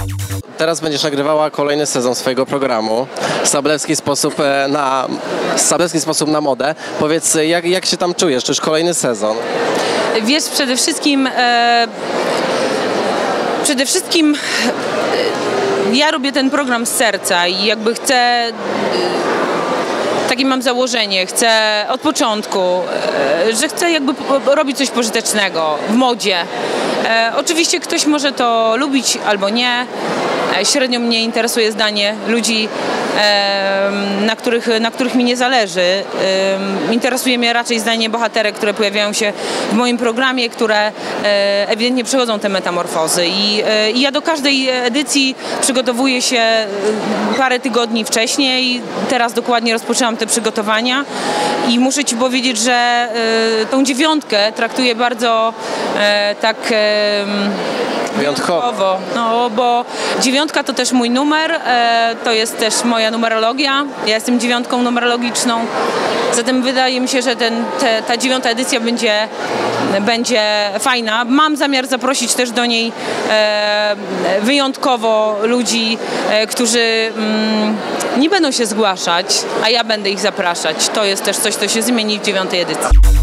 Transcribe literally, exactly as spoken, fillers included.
Teraz będziesz nagrywała kolejny sezon swojego programu Sablewski sposób na, Sablewski sposób na modę. Powiedz, jak, jak się tam czujesz? To już kolejny sezon. Wiesz, przede wszystkim e, przede wszystkim e, ja robię ten program z serca i jakby chcę e, takie mam założenie, chcę od początku, e, że chcę jakby robić coś pożytecznego w modzie. E, oczywiście ktoś może to lubić albo nie. Średnio mnie interesuje zdanie ludzi, na których, na których mi nie zależy. Interesuje mnie raczej zdanie bohaterek, które pojawiają się w moim programie, które ewidentnie przechodzą te metamorfozy. I, i ja do każdej edycji przygotowuję się parę tygodni wcześniej. Teraz dokładnie rozpoczęłam te przygotowania i muszę Ci powiedzieć, że tą dziewiątkę traktuję bardzo tak wyjątkowo. No, bo dziewiątka to też mój numer, e, to jest też moja numerologia. Ja jestem dziewiątką numerologiczną, zatem wydaje mi się, że ten, te, ta dziewiąta edycja będzie, będzie fajna. Mam zamiar zaprosić też do niej e, wyjątkowo ludzi, e, którzy mm, nie będą się zgłaszać, a ja będę ich zapraszać. To jest też coś, co się zmieni w dziewiątej edycji.